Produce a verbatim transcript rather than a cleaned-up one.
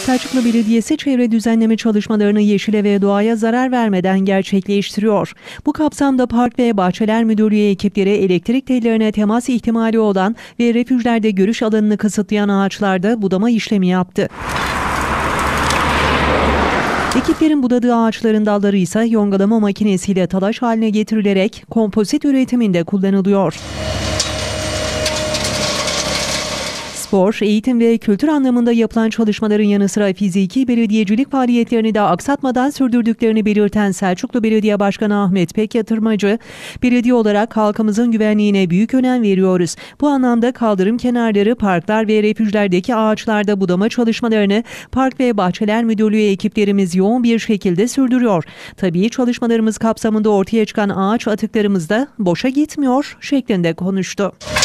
Selçuklu Belediyesi çevre düzenleme çalışmalarını yeşile ve doğaya zarar vermeden gerçekleştiriyor. Bu kapsamda Park ve Bahçeler Müdürlüğü ekipleri elektrik tellerine temas ihtimali olan ve refüjlerde görüş alanını kısıtlayan ağaçlarda budama işlemi yaptı. Ekiplerin budadığı ağaçların dalları ise yongalama makinesiyle talaş haline getirilerek kompozit üretiminde kullanılıyor. Spor, eğitim ve kültür anlamında yapılan çalışmaların yanı sıra fiziki belediyecilik faaliyetlerini de aksatmadan sürdürdüklerini belirten Selçuklu Belediye Başkanı Ahmet Pekyatırmacı, belediye olarak halkımızın güvenliğine büyük önem veriyoruz. Bu anlamda kaldırım kenarları, parklar ve refüjlerdeki ağaçlarda budama çalışmalarını Park ve Bahçeler Müdürlüğü ekiplerimiz yoğun bir şekilde sürdürüyor. Tabii çalışmalarımız kapsamında ortaya çıkan ağaç atıklarımız da boşa gitmiyor şeklinde konuştu.